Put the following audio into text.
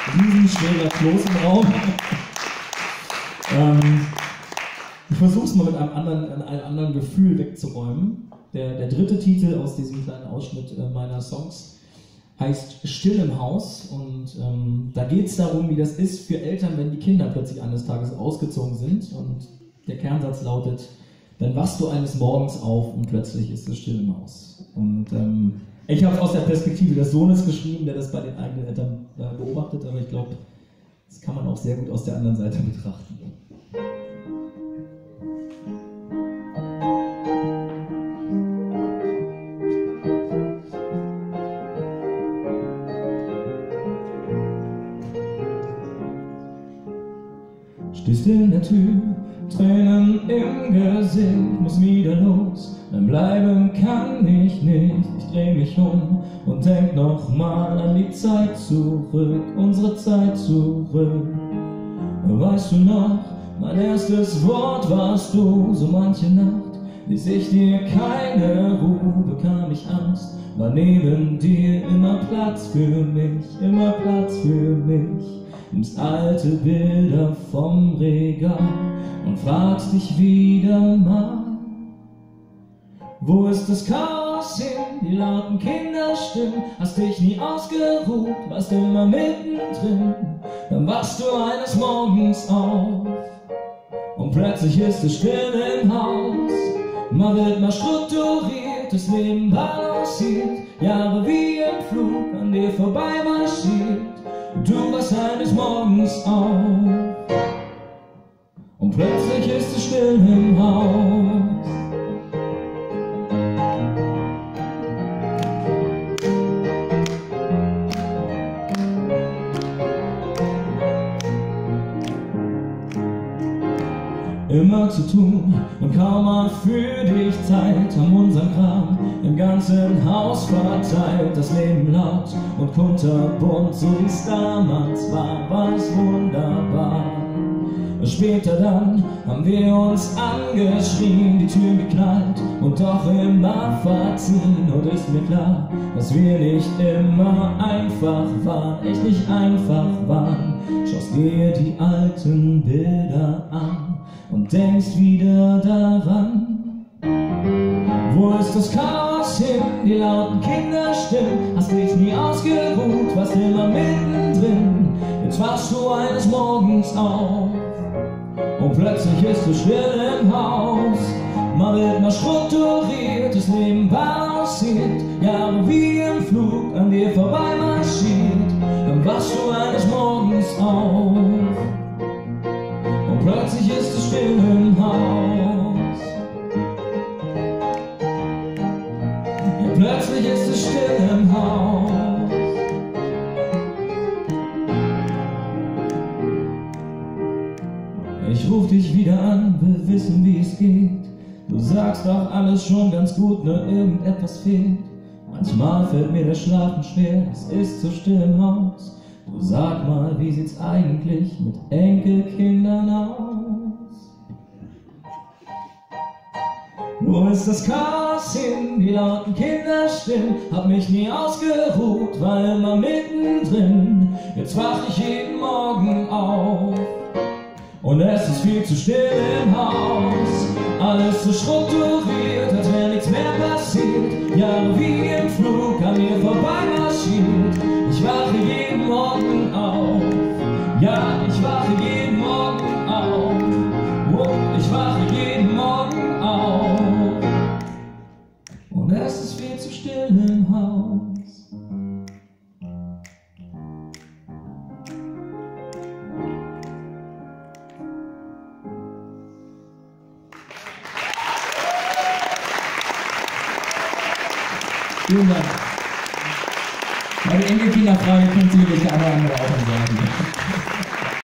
riesenschwerer Kloß im Raum. Ich versuche es mal mit einem anderen Gefühl wegzuräumen. Der dritte Titel aus diesem kleinen Ausschnitt meiner Songs heißt Still im Haus, und da geht es darum, wie das ist für Eltern, wenn die Kinder plötzlich eines Tages ausgezogen sind, und der Kernsatz lautet: Dann wachst du eines Morgens auf und plötzlich ist es still im Haus. Und ich habe es aus der Perspektive des Sohnes geschrieben, der das bei den eigenen Eltern beobachtet, aber ich glaube, das kann man auch sehr gut aus der anderen Seite betrachten. Stehst in der Tür, Tränen im Gesicht, muss wieder los, dann bleiben kann ich nicht. Ich dreh mich um und denk nochmal an die Zeit zurück, unsere Zeit zurück. Weißt du noch, mein erstes Wort warst du, so manche Nacht ließ ich dir keine Ruhe, bekam ich Angst, war neben dir immer Platz für mich, immer Platz für mich. Nimmst alte Bilder vom Regal und fragst dich wieder mal: Wo ist das Chaos hin, die lauten Kinderstimmen? Hast dich nie ausgeruht, warst immer mittendrin. Dann wachst du eines Morgens auf und plötzlich ist es still im Haus. Mal wird mal strukturiert, das Leben balanciert, Jahre wie im Flug an dir vorbei marschiert. Du wachst eines Morgens auf und plötzlich ist es still im Haus. Immer zu tun und kaum mal für dich Zeit, haben unseren Kram im ganzen Haus verteilt. Das Leben laut und kunterbunt, so wie es damals war, war es wunderbar. Später dann haben wir uns angeschrien, die Tür geknallt und doch immer verziehen. Und ist mir klar, dass wir nicht immer einfach waren, echt nicht einfach waren. Schaust dir die alten Bilder an und denkst wieder daran. Wo ist das Chaos hin, die lauten Kinderstimmen? Hast dich nie ausgeruht, warst immer mittendrin. Jetzt wachst du eines Morgens auf und plötzlich ist es still im Haus. Mal wird mal strukturiert, das Leben balanciert, Jahre wie im Flug an dir vorbei marschiert. Dann wachst du eines Morgens auf und plötzlich ist es still im Haus. Ja, plötzlich ist es still im Haus. Ich ruf dich wieder an, will wissen, wie es geht. Du sagst doch alles schon ganz gut, nur irgendetwas fehlt. Manchmal fällt mir das Schlafen schwer, es ist so still im Haus. Du sag mal, wie sieht's eigentlich mit Enkelkindern aus? Wo ist das Chaos hin, die lauten Kinderstimmen? Hab mich nie ausgeruht, war immer mittendrin. Jetzt wach ich jeden Morgen auf und es ist viel zu still im Haus. Alles so strukturiert, als wäre nichts mehr passiert. Jahre wie im Flug an mir vorbei marschiert. Ich wache jeden Morgen auf. Ja, ich wache jeden Morgen auf. Oh, ich wache jeden Morgen auf. Und es ist viel zu still im Haus. Vielen Dank. Bei der Enkelkinderfrage könnt ihr sich der eine oder andere auch entscheiden.